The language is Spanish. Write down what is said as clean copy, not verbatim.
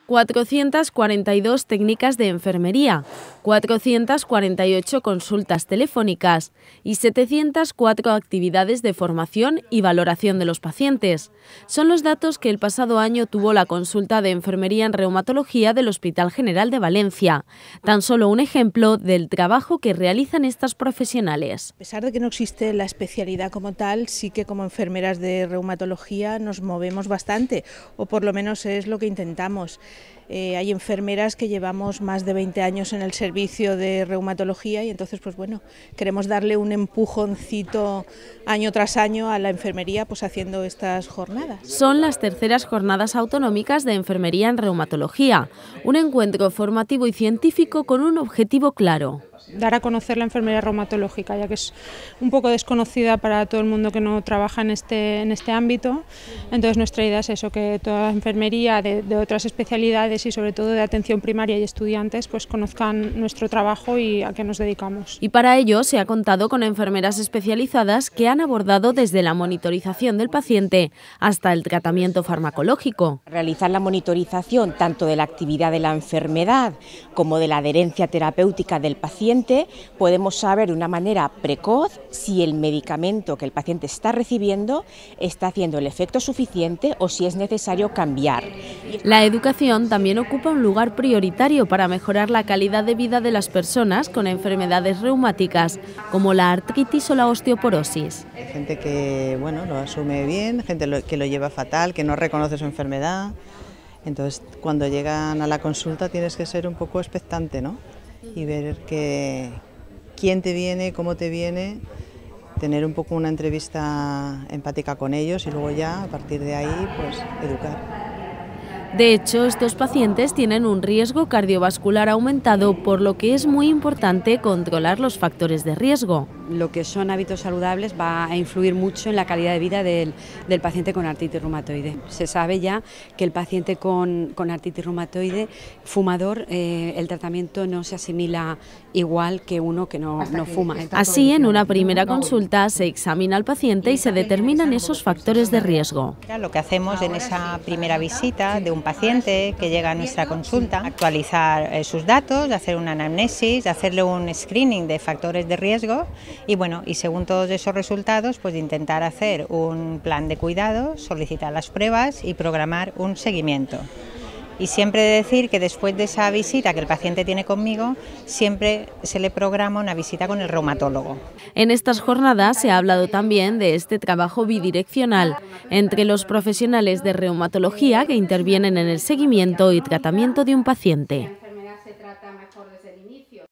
442 técnicas de enfermería, 448 consultas telefónicas y 704 actividades de formación y valoración de los pacientes. Son los datos que el pasado año tuvo la consulta de enfermería en reumatología del Hospital General de Valencia. Tan solo un ejemplo del trabajo que realizan estas profesionales. A pesar de que no existe la especialidad como tal, sí que como enfermeras de reumatología nos movemos bastante, o por lo menos es lo que intentamos. Hay enfermeras que llevamos más de 20 años en el servicio de reumatología y entonces pues bueno, queremos darle un empujoncito año tras año a la enfermería pues haciendo estas jornadas. Son las terceras jornadas autonómicas de enfermería en reumatología, un encuentro formativo y científico con un objetivo claro. Dar a conocer la enfermería reumatológica, ya que es un poco desconocida para todo el mundo que no trabaja en este ámbito. Entonces nuestra idea es eso, que toda la enfermería de otras especialidades y sobre todo de atención primaria y estudiantes pues conozcan nuestro trabajo y a qué nos dedicamos. Y para ello se ha contado con enfermeras especializadas que han abordado desde la monitorización del paciente hasta el tratamiento farmacológico. Realizar la monitorización tanto de la actividad de la enfermedad como de la adherencia terapéutica del paciente, podemos saber de una manera precoz si el medicamento que el paciente está recibiendo está haciendo el efecto suficiente o si es necesario cambiar. La educación también ocupa un lugar prioritario para mejorar la calidad de vida de las personas con enfermedades reumáticas, como la artritis o la osteoporosis. Hay gente que lo asume bien, gente que lo lleva fatal, que no reconoce su enfermedad. Entonces, cuando llegan a la consulta tienes que ser un poco expectante, ¿no? Y ver quién te viene, cómo te viene, tener un poco una entrevista empática con ellos y luego ya, a partir de ahí, pues educar. De hecho, estos pacientes tienen un riesgo cardiovascular aumentado, por lo que es muy importante controlar los factores de riesgo. Lo que son hábitos saludables va a influir mucho en la calidad de vida del paciente con artritis reumatoide. Se sabe ya que el paciente con artritis reumatoide fumador, el tratamiento no se asimila igual que uno que no fuma. Así, en una primera consulta se examina al paciente y se determinan esos factores de riesgo. Lo que hacemos en esa primera visita de un paciente que llega a nuestra consulta, actualizar sus datos, hacer una anamnesis, hacerle un screening de factores de riesgo y según todos esos resultados, pues intentar hacer un plan de cuidado, solicitar las pruebas y programar un seguimiento. Y siempre decir que después de esa visita que el paciente tiene conmigo, siempre se le programa una visita con el reumatólogo. En estas jornadas se ha hablado también de este trabajo bidireccional entre los profesionales de reumatología que intervienen en el seguimiento y tratamiento de un paciente.